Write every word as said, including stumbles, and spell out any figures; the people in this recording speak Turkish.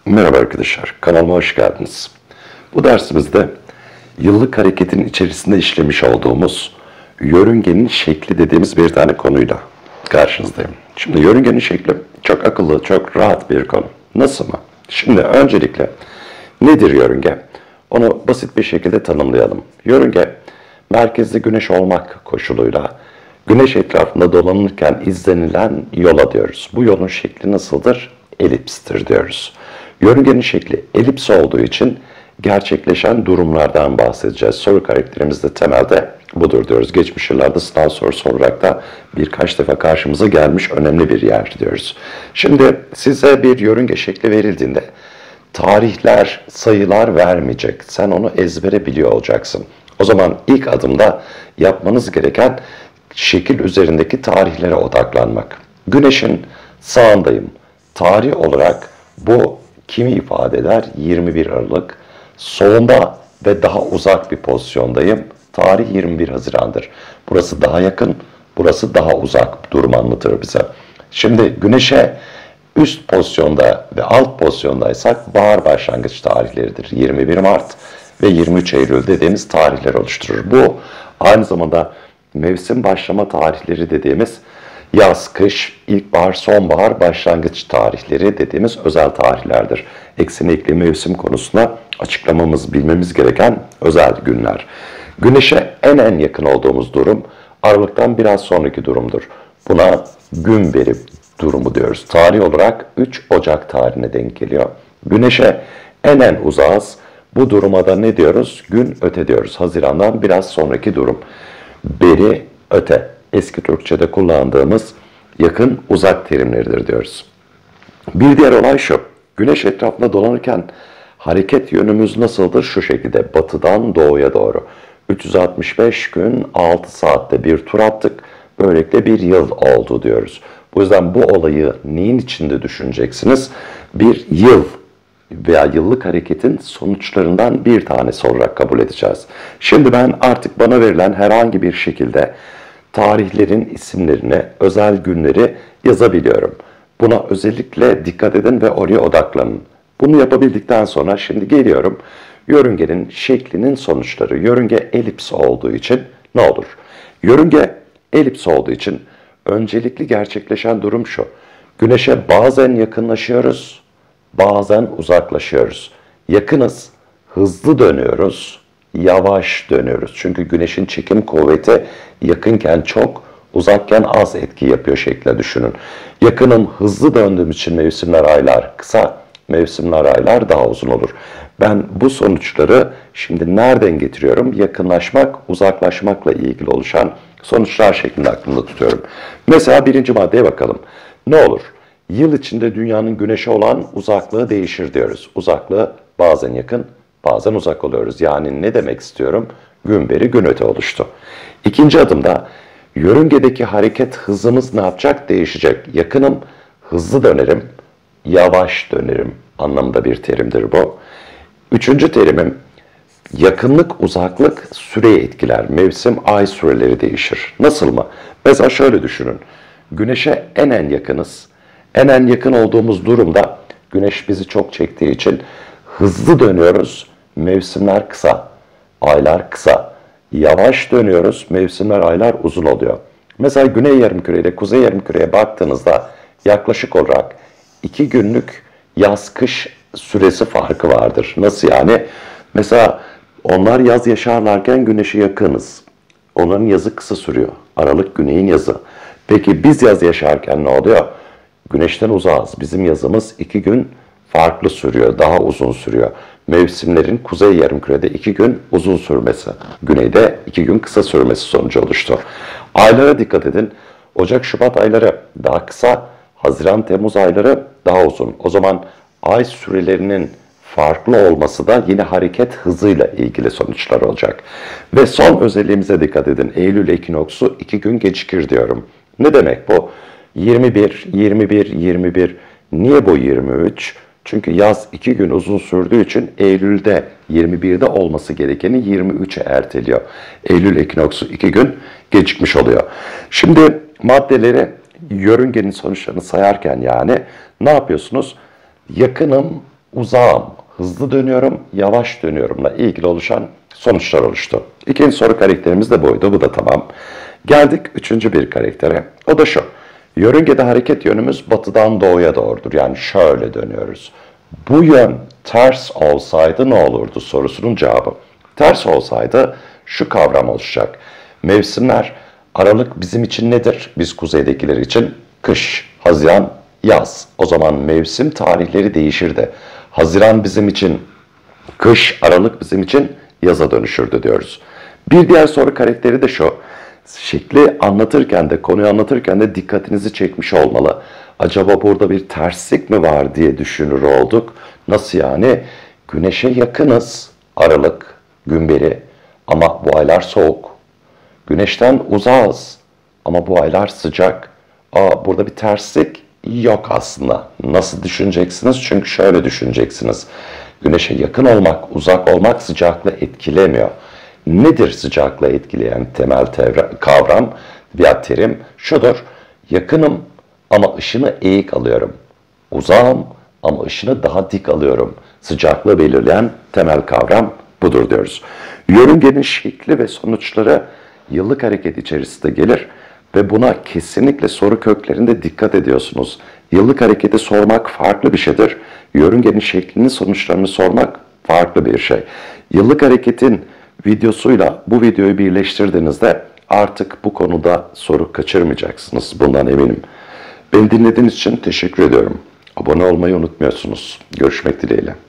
Merhaba arkadaşlar, kanalıma hoş geldiniz. Bu dersimizde yıllık hareketin içerisinde işlemiş olduğumuz yörüngenin şekli dediğimiz bir tane konuyla karşınızdayım. Şimdi yörüngenin şekli çok akıllı, çok rahat bir konu. Nasıl mı? Şimdi öncelikle nedir yörünge? Onu basit bir şekilde tanımlayalım. Yörünge, merkezde güneş olmak koşuluyla güneş etrafında dolanırken izlenilen yola diyoruz. Bu yolun şekli nasıldır? Elipstir diyoruz. Yörüngenin şekli elips olduğu için gerçekleşen durumlardan bahsedeceğiz. Soru karakterimiz de temelde budur diyoruz. Geçmiş yıllarda sınav sorusu olarak da birkaç defa karşımıza gelmiş önemli bir yer diyoruz. Şimdi size bir yörünge şekli verildiğinde tarihler, sayılar vermeyecek. Sen onu ezbere biliyor olacaksın. O zaman ilk adımda yapmanız gereken şekil üzerindeki tarihlere odaklanmak. Güneşin sağındayım. Tarih olarak bu kimi ifade eder? yirmi bir Aralık. Solunda ve daha uzak bir pozisyondayım. Tarih yirmi bir Haziran'dır. Burası daha yakın, burası daha uzak durum anlatır bize. Şimdi güneşe üst pozisyonda ve alt pozisyondaysak bahar başlangıç tarihleridir. yirmi bir Mart ve yirmi üç Eylül dediğimiz tarihler oluşturur. Bu aynı zamanda mevsim başlama tarihleri dediğimiz yaz, kış, ilkbahar, sonbahar başlangıç tarihleri dediğimiz özel tarihlerdir. Eksenekli mevsim konusunda açıklamamız, bilmemiz gereken özel günler. Güneşe en en yakın olduğumuz durum Aralık'tan biraz sonraki durumdur. Buna gün veri durumu diyoruz. Tarih olarak üç Ocak tarihine denk geliyor. Güneşe en en uzağız. Bu duruma da ne diyoruz? Gün öte diyoruz. Haziran'dan biraz sonraki durum. Beri öte. Eski Türkçe'de kullandığımız yakın uzak terimleridir diyoruz. Bir diğer olay şu. Güneş etrafında dolanırken hareket yönümüz nasıldır? Şu şekilde batıdan doğuya doğru. üç yüz altmış beş gün altı saatte bir tur attık. Böylelikle bir yıl oldu diyoruz. Bu yüzden bu olayı neyin içinde düşüneceksiniz? Bir yıl veya yıllık hareketin sonuçlarından bir tanesi olarak kabul edeceğiz. Şimdi ben artık bana verilen herhangi bir şekilde tarihlerin isimlerini, özel günleri yazabiliyorum. Buna özellikle dikkat edin ve oraya odaklanın. Bunu yapabildikten sonra şimdi geliyorum. Yörüngenin şeklinin sonuçları. Yörünge elips olduğu için ne olur? Yörünge elips olduğu için öncelikli gerçekleşen durum şu. Güneşe bazen yakınlaşıyoruz, bazen uzaklaşıyoruz. Yakınız, hızlı dönüyoruz, yavaş dönüyoruz. Çünkü güneşin çekim kuvveti yakınken çok, uzakken az etki yapıyor şekilde düşünün. Yakınım, hızlı döndüğüm için mevsimler, aylar kısa, mevsimler, aylar daha uzun olur. Ben bu sonuçları şimdi nereden getiriyorum? Yakınlaşmak, uzaklaşmakla ilgili oluşan sonuçlar şeklinde aklımda tutuyorum. Mesela birinci maddeye bakalım. Ne olur? Yıl içinde dünyanın güneşe olan uzaklığı değişir diyoruz. Uzaklığı bazen yakın, bazen uzak oluyoruz. Yani ne demek istiyorum? Gün beri gün öte oluştu. İkinci adımda yörüngedeki hareket hızımız ne yapacak? Değişecek. Yakınım, hızlı dönerim, yavaş dönerim anlamında bir terimdir bu. Üçüncü terimim, yakınlık, uzaklık süreyi etkiler. Mevsim, ay süreleri değişir. Nasıl mı? Mesela şöyle düşünün. Güneşe en en yakınız. En en yakın olduğumuz durumda güneş bizi çok çektiği için hızlı dönüyoruz. Mevsimler kısa, aylar kısa. Yavaş dönüyoruz. Mevsimler, aylar uzun oluyor. Mesela Güney Yarımküre ile Kuzey Yarımküre'ye baktığınızda yaklaşık olarak iki günlük yaz-kış süresi farkı vardır. Nasıl yani? Mesela onlar yaz yaşarlarken güneşe yakınız. Onların yazı kısa sürüyor. Aralık Güney'in yazı. Peki biz yaz yaşarken ne oluyor? Güneşten uzağız. Bizim yazımız iki gün farklı sürüyor, daha uzun sürüyor. Mevsimlerin Kuzey Yarımküre'de iki gün uzun sürmesi, Güney'de iki gün kısa sürmesi sonucu oluştu. Aylara dikkat edin. Ocak-Şubat ayları daha kısa, Haziran-Temmuz ayları daha uzun. O zaman ay sürelerinin farklı olması da yine hareket hızıyla ilgili sonuçlar olacak. Ve son özelliğimize dikkat edin. Eylül ekinoksu iki gün gecikir diyorum. Ne demek bu? yirmi bir, yirmi bir, yirmi bir. Niye bu yirmi üç? Çünkü yaz iki gün uzun sürdüğü için Eylül'de yirmi birde olması gerekeni yirmi üçe erteliyor. Eylül ekinoksu iki gün gecikmiş oluyor. Şimdi maddeleri, yörüngenin sonuçlarını sayarken yani ne yapıyorsunuz? Yakınım, uzağım, hızlı dönüyorum, yavaş dönüyorumla ilgili oluşan sonuçlar oluştu. İkinci soru karakterimiz de buydu. Bu da tamam. Geldik üçüncü bir karaktere. O da şu. Yörüngede hareket yönümüz batıdan doğuya doğrudur. Yani şöyle dönüyoruz. Bu yön ters olsaydı ne olurdu sorusunun cevabı. Ters olsaydı şu kavram oluşacak. Mevsimler, Aralık bizim için nedir? Biz kuzeydekiler için kış, Haziran, yaz. O zaman mevsim tarihleri değişirdi. Haziran bizim için kış, Aralık bizim için yaza dönüşürdü diyoruz. Bir diğer soru karakteri de şu. Şekli anlatırken de, konuyu anlatırken de dikkatinizi çekmiş olmalı. Acaba burada bir terslik mi var diye düşünür olduk. Nasıl yani? Güneşe yakınız. Aralık, Günberi ama bu aylar soğuk. Güneşten uzağız ama bu aylar sıcak. Aa, burada bir terslik yok aslında. Nasıl düşüneceksiniz? Çünkü şöyle düşüneceksiniz. Güneşe yakın olmak, uzak olmak sıcaklığı etkilemiyor. Nedir sıcaklığı etkileyen temel tevre, kavram veya terim? Şudur, yakınım ama ışını eğik alıyorum. Uzağım ama ışını daha dik alıyorum. Sıcaklığı belirleyen temel kavram budur diyoruz. Yörüngenin şekli ve sonuçları yıllık hareket içerisinde gelir ve buna kesinlikle soru köklerinde dikkat ediyorsunuz. Yıllık hareketi sormak farklı bir şeydir. Yörüngenin şeklini, sonuçlarını sormak farklı bir şey. Yıllık hareketin videosuyla bu videoyu birleştirdiğinizde artık bu konuda soru kaçırmayacaksınız. Bundan eminim. Beni dinlediğiniz için teşekkür ediyorum. Abone olmayı unutmuyorsunuz. Görüşmek dileğiyle.